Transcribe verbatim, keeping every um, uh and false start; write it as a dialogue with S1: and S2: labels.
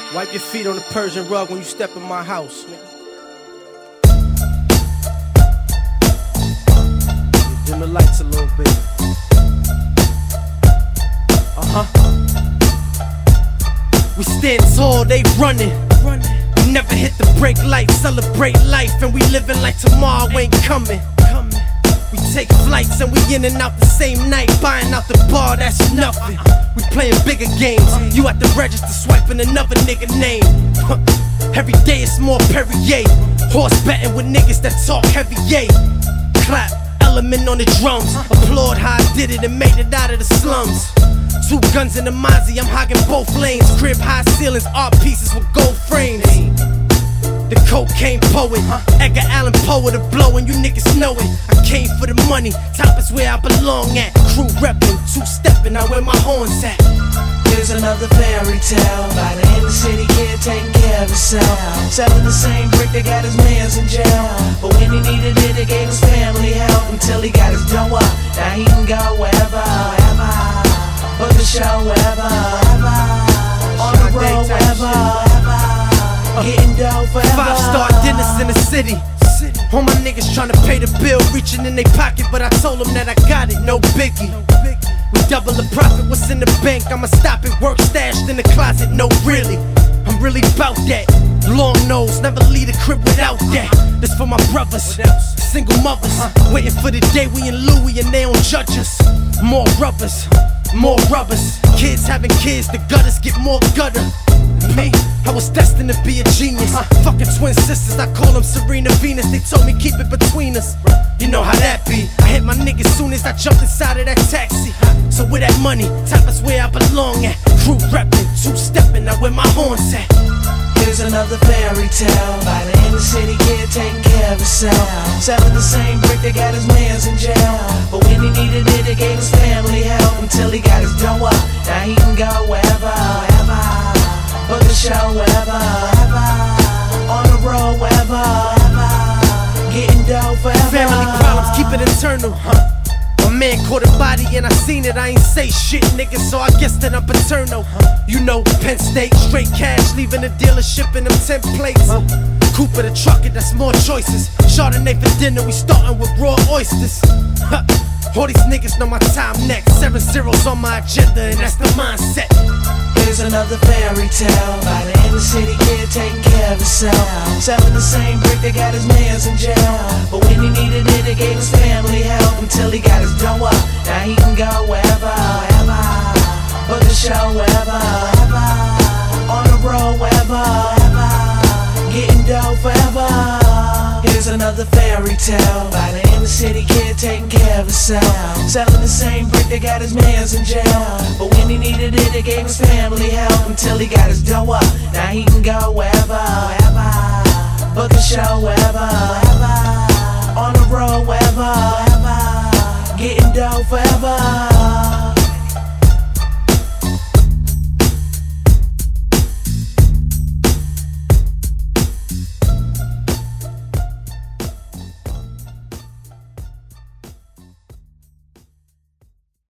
S1: Wipe your feet on the Persian rug when you step in my house, nigga. Dim the lights a little bit. Uh-huh. We stand tall, they running. We never hit the brake light, celebrate life, and we living like tomorrow ain't coming. We take flights and we in and out the same night, buying out the bar, that's nothing. We playing bigger games, you at the register swiping another nigga name. Every day it's more Perrier, horse betting with niggas that talk heavy, yay. Clap, element on the drums, applaud how I did it and made it out of the slums. Two guns in the Mozzie, I'm hogging both lanes, crib high ceilings, art pieces with gold frames. The cocaine poet, Edgar Allan Poe to blow and you niggas know it. I came for the money, top is where I belong at. Crew reppin', two-steppin', I where my horns at.
S2: Here's another fairy tale about an inner city kid taking care of himself, selling the same brick that got his mans in jail. But when he needed it, it gave his family help until he got his dough up. Now he can go wherever, wherever, book the show wherever, on the road wherever. Getting dough forever.
S1: Five-star dinners in the city. All my niggas tryna pay the bill, reaching in their pocket, but I told them that I got it, no biggie. We double the profit, what's in the bank? I'ma stop it, work stashed in the closet, no really. I'm really bout that. Long nose, never leave the crib without that. This for my brothers, single mothers, waiting for the day we in Louis and they don't judge us. More rubbers, more rubbers. Kids having kids, the gutters get more gutter. Me, I was destined to be a genius. Fucking twin sisters, I call them Serena Venus. They told me keep it between us. You know how that be. I hit my niggas soon as I jumped inside of that taxi. So with that money, top is where I belong at. Crew reppin', two-steppin', now where my horns at.
S2: Here's another fairy tale about an inner city kid taking care of himself, selling the same brick that got his mans in jail. But when he needed it, it gave his family help until he got his dough up. Now he can go wherever, wherever, book the show wherever, on the road wherever, getting dough forever.
S1: Family problems, keep it internal, huh? My man caught a body and I seen it, I ain't say shit, nigga, so I guess that I'm paternal. You know, Penn State, straight cash, leaving the dealership in them ten plates. Cooper the trucker, that's more choices. Chardonnay for dinner, we starting with raw oysters. All these niggas know my time next. Seven zeros on my agenda and that's the mindset.
S2: Here's another fairy tale about an inner city kid taking care of himself, selling the same brick that got his mans in jail. But when he needed it, it gave his family help until he got his dough up. Now he can go wherever, wherever, book the show wherever, on the road wherever, getting dough forever. Here's another fairy tale about an inner city kid taking care of himself, selling the same brick that got his mans in jail. But when he needed it, it gave his family help until he got his dough up. Now he can go wherever, wherever, book the show wherever.